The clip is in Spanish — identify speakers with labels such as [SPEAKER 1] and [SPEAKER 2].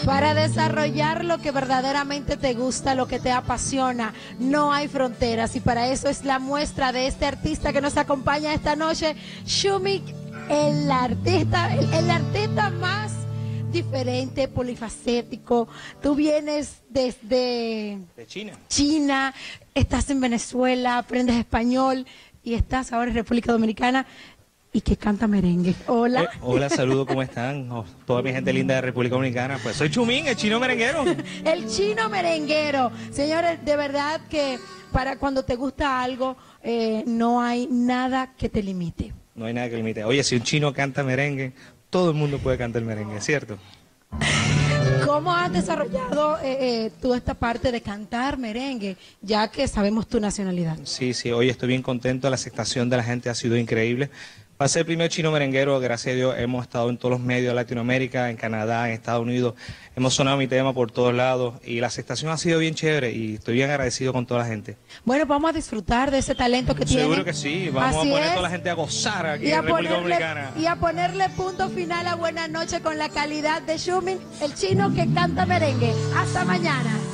[SPEAKER 1] para desarrollar lo que verdaderamente te gusta, lo que te apasiona. No hay fronteras y para eso es la muestra de este artista que nos acompaña esta noche, Shumik, el artista más diferente, polifacético. Tú vienes desde China, estás en Venezuela, aprendes español y estás ahora en República Dominicana y que canta merengue. Hola.
[SPEAKER 2] Hola, saludos, ¿cómo están? Toda mi gente linda de República Dominicana. Pues soy Chumín, el chino merenguero.
[SPEAKER 1] El chino merenguero. Señores, de verdad que para cuando te gusta algo, no hay nada que te limite.
[SPEAKER 2] No hay nada que limite. Oye, si un chino canta merengue, todo el mundo puede cantar merengue, ¿cierto?
[SPEAKER 1] ¿Cómo has desarrollado tú esta parte de cantar merengue, ya que sabemos tu nacionalidad?
[SPEAKER 2] Sí, hoy estoy bien contento, la aceptación de la gente ha sido increíble. Para ser el primer chino merenguero, gracias a Dios, hemos estado en todos los medios de Latinoamérica, en Canadá, en Estados Unidos, hemos sonado mi tema por todos lados y la aceptación ha sido bien chévere y estoy bien agradecido con toda la gente.
[SPEAKER 1] Bueno, vamos a disfrutar de ese talento que tiene.
[SPEAKER 2] Seguro que sí, vamos a poner a toda la gente a gozar aquí en República Dominicana.
[SPEAKER 1] Y a ponerle punto final a Buenas Noches con la calidad de Shumik, el chino que canta merengue. Hasta mañana.